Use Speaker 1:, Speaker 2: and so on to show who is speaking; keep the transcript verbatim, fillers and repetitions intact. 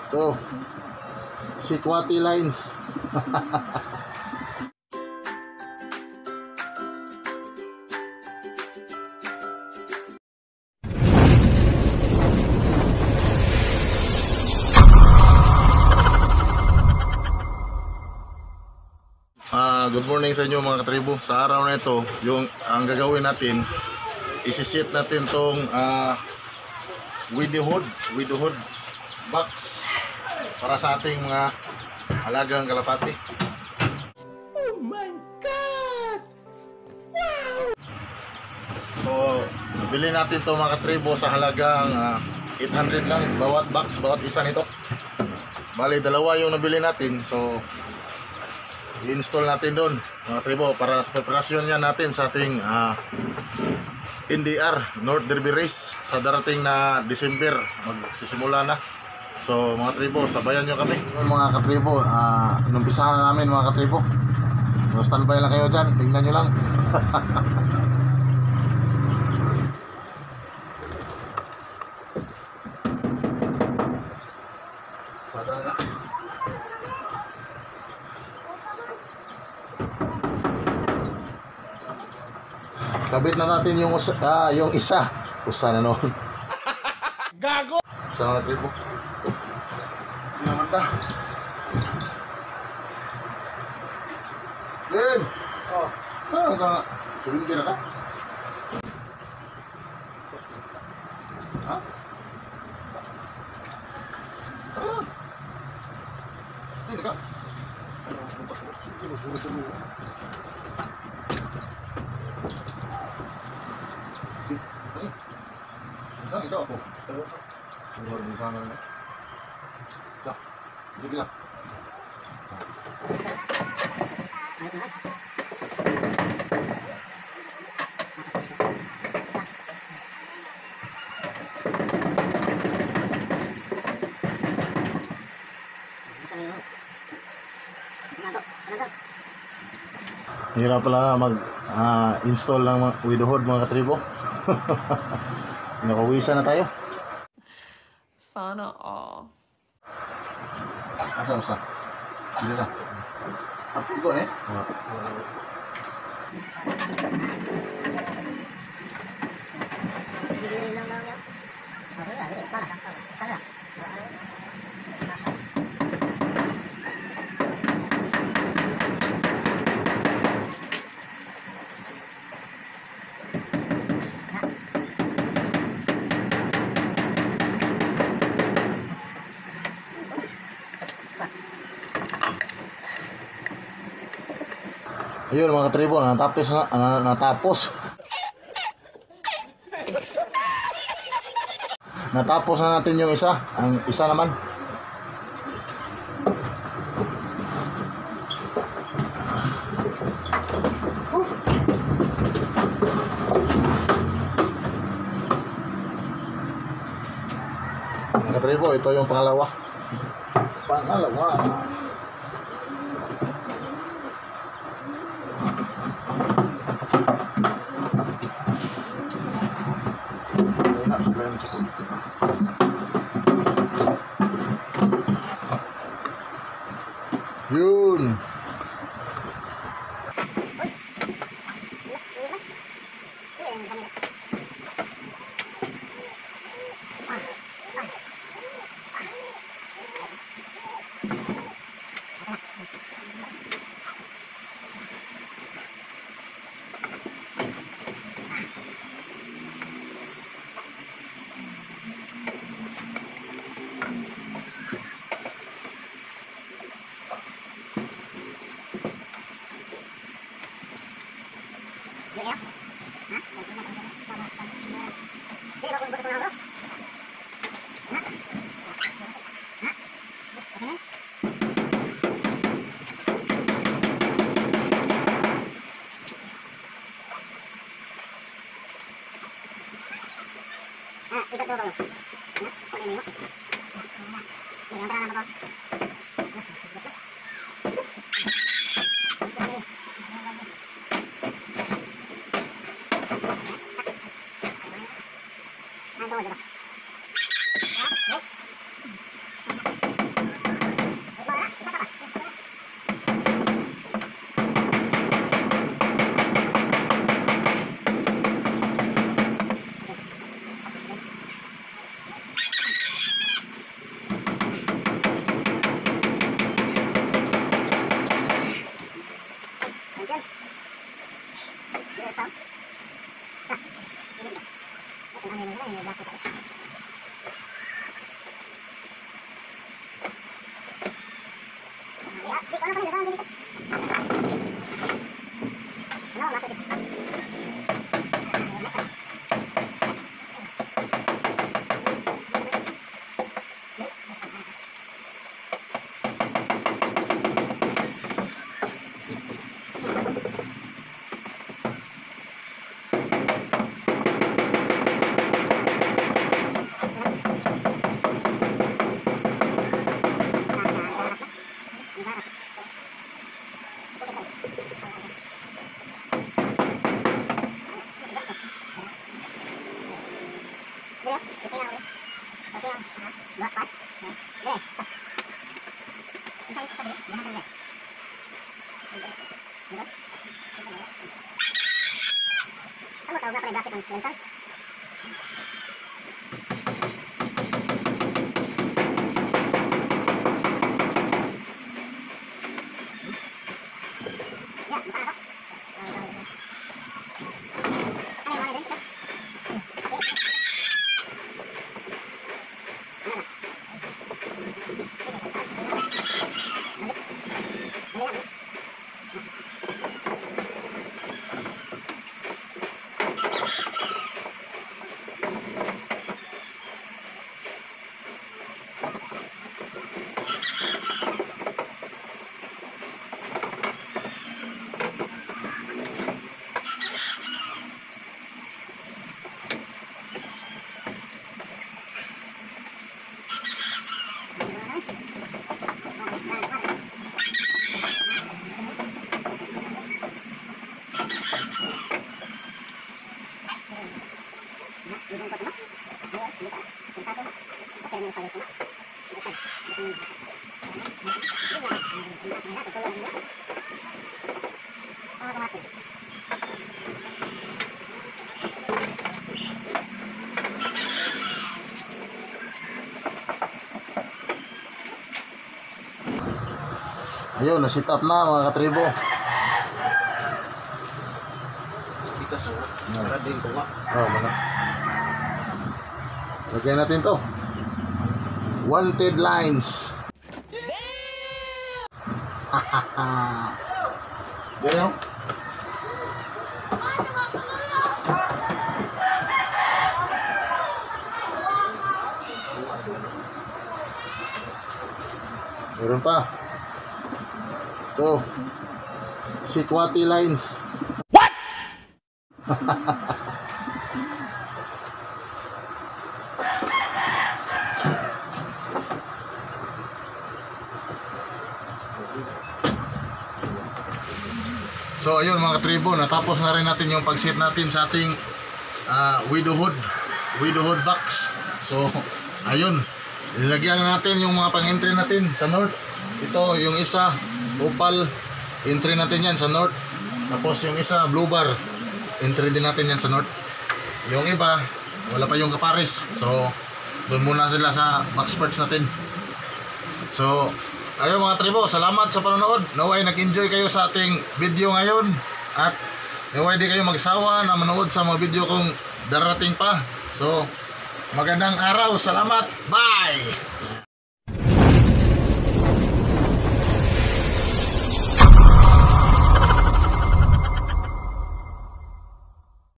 Speaker 1: So, Sikwati lines. Uh, good morning sa inyo mga katribo. Sa araw na ito, yung ang gagawin natin, isi-set natin tong uh, WidowHood, WidowHood box para sa ating mga alagang kalapati.
Speaker 2: Oh my God! Wow!
Speaker 1: So, bili natin to mga katribo sa halagang uh, eight hundred lang bawat box, bawat isa nito. Bali, dalawa yung nabili natin. So, i-install natin doon mga tribo para sa preparasyon niya natin sa ating uh, N D R North Derby Race sa darating na December. Magsisimula na. So mga tribo, sabayan nyo kami. Mga katribo, uh, inumpisahan na namin mga katribo. So, standby lang kayo dyan, tingnan nyo lang. Sada na. Kabit na natin yung usa, ah, yung isa. Usa na noon.
Speaker 2: Gago!
Speaker 1: Sa mga tribo. Naman ta. Len! Oh, saan ka nga? Suling ka? Ha? Tara. Hindi ka? Sulit sa mga. Saan ito ako? Sulit mo sana na. Sa, sige lang. Hirap pala mag-install uh, ng WidowHood mga katribo. Nakawisa na tayo.
Speaker 3: Sana all.
Speaker 1: Asa, asa. Hindi na. Apo ko eh. Ayun mga katribo, natapos na, na natapos. Natapos na natin yung isa, ang isa naman. Mga katribo, ito yung pangalawa. Pangalawa. Yun. Ayun, na-sit up na mga katribo.
Speaker 4: Ikas na. Para din ko nga.
Speaker 1: Oh, mana. Lagyan natin to. Wanted lines. Hahaha. Ganyan. Meron pa. Ito. Sikwati lines.
Speaker 2: What?
Speaker 1: So ayun mga katribo, natapos na rin natin yung pag-set natin sa ating uh, WidowHood WidowHood box. So ayun, nilagyan na natin yung mga pang-entry natin sa north. Ito yung isa opal, entry natin yan sa north. Tapos yung isa blue bar, entry din natin yan sa north. Yung iba wala pa yung kapares, so doon muna sila sa box parts natin. So ayun mga tribo, salamat sa panonood. Naway nag-enjoy kayo sa ating video ngayon. At naway di kayo magsawa na manood sa mga video kong darating pa. So magandang araw, salamat, bye!